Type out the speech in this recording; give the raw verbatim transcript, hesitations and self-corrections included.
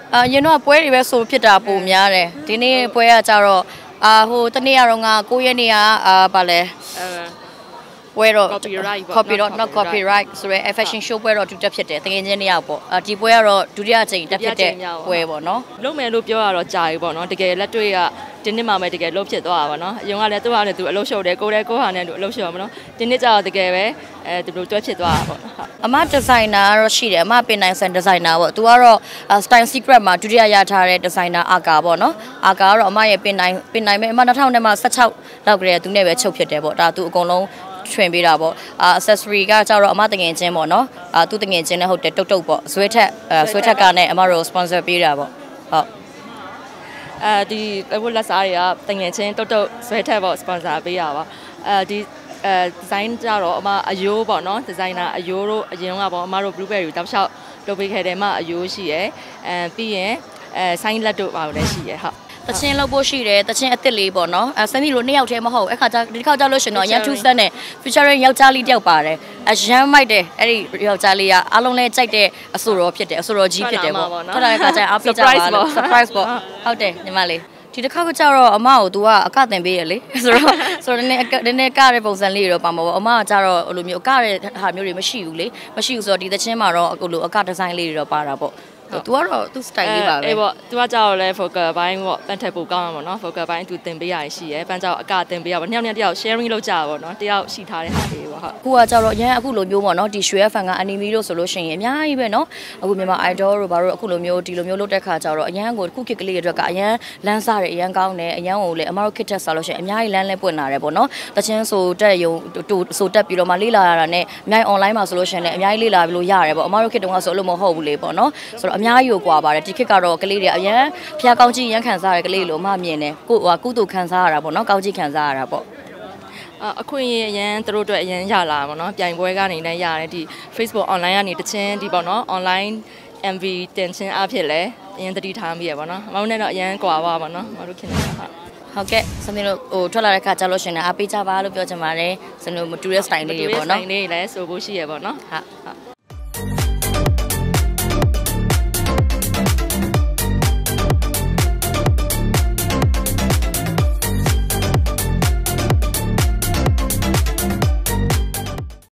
အာရင်တော့ပွဲတွေပဲဆိုဖြစ်တာပုံများတယ်ဒီနေ့ပွဲကကြတော့အာဟိုတနေ့ကတော့ငါကိုရက်နေ့ကအာဗာလဲပွဲတော့ copyright copyright not copyright ဆိုရဲ fashion show ပွဲတော့တူတက်ဖြစ်တယ်တကယ်ချင်းနေ့ရောက်ပေါ့အာဒီပွဲကတော့ဒုတိယအကြိမ်တက်ဖြစ်တဲ့ပွဲပေါ့နော်လုံးမယ်လို့ပြောရတော့ကြာပြီပေါ့နော်တကယ်လက်တွေ့ကဒီနှစ်မှပဲတကယ်လုံးဖြစ်သွားတာပေါ့နော်အရင်ကလည်းသူ့ဟာနဲ့သူအလုပ်ရှုပ်တယ်ကိုယ်လည်းကိုယ်ဟာနဲ့သူအလုပ်ရှုပ်ရမှာနော်ဒီနှစ်ကျတော့တကယ်ပဲအဲဒီလိုတွဲဖြစ်သွားတာပေါ့အမဒီဇိုင်နာကတော့ရှိတယ်အမပင်နိုင်ဆန်ဒီဇိုင်နာပေါ့သူကတော့ style secret မှာဒုတိယရထားတဲ့ဒီဇိုင်နာအာကာပေါ့နော်အာကာကတော့အမရဲ့ပင်နိုင်ပင်နိုင်မဲ့အမ၂၀၁၆လောက်ကလေးသူနဲ့ပဲချုပ်ဖြစ်တယ်ပေါ့ဒါသူအကုန်လုံးထွင်ပေးတာပေါ့အာ accessory ကကြတော့အမတငယ်ချင်းပေါ့နော်အာသူတငယ်ချင်းနဲ့ဟုတ်တယ်တုတ်တုတ်ပေါ့ဇွဲထက်ဇွဲထက်ကနဲ့အမတို့ sponsor ပေးတာပေါ့ဟုတ်အဲဒီဘလက်စားတွေကတငယ်ချင်းတုတ်တုတ်ဇွဲထက်ပေါ့ sponsor ပေးရပါအဲဒီအဲဒီဇိုင်းကြတော့အမအယိုးပေါ့နော်ဒီဇိုင်နာအယိုးတို့အရင်ကပေါ့အမတို့ blueberry ကိုတောက်လျှောက်လုပ်ပေးခဲ့တယ်မှအယိုးရှိရယ်အဲပြီးရင်အဲဆိုင်းလက်တို့ပါလို့လည်းရှိရယ်ဟုတ်တချင်းလောက်ဖို့ရှိတယ်တချင်းအစ်စ်လေးပေါ့နော်အဲဆမ်မီလိုနှစ်ယောက်တည်းမဟုတ်အခါကျဒီခါကျလို့ရှင်တော့ရန်ထူးစက်နဲ့ featuring ယောက်ျားလေးတယောက်ပါတယ်အရန်မိုက်တယ်အဲ့ဒီယောက်ျားလေးကအားလုံးလဲကြိုက်တဲ့အဆိုတော်ဖြစ်တယ်အဆိုတော်ကြီးဖြစ်တယ်ပေါ့ထွက်လာတဲ့ခါကျအားပေးကြပါလို့ surprise ပေါ့ဟုတ်တယ်ညီမလေးဒီတစ်ခါကကြတော့အမကို तू ကအကတင်ပေးရလေဆိုတော့ဆိုတော့နည်းနည်းနည်းကတဲ့ပုံစံလေးတွေတော့ပါမှာပေါ့အမကကြတော့ဟိုလိုမျိုးအကတဲ့ဟာမျိုးတွေမရှိဘူးလေမရှိဘူးဆိုတော့ဒီသချင်းမှာတော့အခုလိုအကဒီဇိုင်းလေးတွေတော့ပါတာပေါ့သူကတော့သူ style လေးပါပဲအေးပေါ့သူကကြောက်လဲ focal ဘိုင်းပေါ့ပန်ထက်ပိုကောင်းမှာပေါ့နော် focal ဘိုင်းသူတင်ပေးရရှိရယ်ပန်ကြောက်အကတင်ပေးရပေါ့နှစ်ယောက်နှစ်ယောက် sharing လုပ်ကြပါပေါ့နော်တယောက်ရှိထားတဲ့ဟာလေးပေါ့ဟုတ်အခုကကြောက်တော့အရင်အခုလိုမျိုးပေါ့နော်ဒီရွှေဖန်က anime တို့ဆိုလို့ရှိရင်အများကြီးပဲနော်အခုမြန်မာ idol တို့ဘာလို့အခုလိုမျိုးဒီလိုမျိုးလုပ်တဲ့ခါကြောက်တော့အရင်ကိုခုခေတ်ကလေးတွေအတွက်ကအရင်လမ်းစားတယ်အရင်ကောင်းတယ်အရင်ကိုလေအမတို့ခေတ်တက်ဆိုလို့ရှိရင်အများကြီးလမ်းလဲပွင့်လာတယ်ပေါ့နော်တချင်းဆိုတက်ရုံဆိုတက်ပြီးတော့မှလေ့လာရတာနဲ့အများကြီး online မှာဆိုလို့ရှိရင်လည်းအများကြီးလေ့လာပြီးလို့ရတယ်ပေါ့အမတို့ခေတ်တုန်းကဆိုလို့မဟုတ်ဘူးလေပေါ့နော်ဆိုတော့အများကြီးကိုကွာပါတယ်ဒီခေတ်ကတော့ကလေးတွေအရင်ဖျားကောင်းကြီးရန်ခံစားရတဲ့ကလေးလို့အမမြင်တယ်ကိုဟိုကုသိုလ်ခံစားရတာပေါ့နော်ကောင်းကြီးခံစားရတာပေါ့အခွင့်အရေးအရင်တို့အတွက်အရင်ရလာပါတော့ပြိုင်ပွဲကနေလည်းရတယ်ဒီ Facebook online ကနေတချင်းဒီပေါ့နော် online M V တင်ချင်းအဖြစ်လဲအရင်တတိထားမိရပါတော့မဟုတ်နဲ့တော့အရင်ကွာပါပါနော်မတို့ခင်ဗျာဟုတ်ဟုတ်ကဲ့စနေလို့ဟိုထွက်လာတဲ့ခါကျလို့ရှင်လည်းအားပေးကြပါလို့ပြောချင်ပါတယ်စနေမတူတဲ့ style လေးတွေပေါ့နော် style လေးလည်းဆိုဖို့ရှိရပါတော့ဟုတ်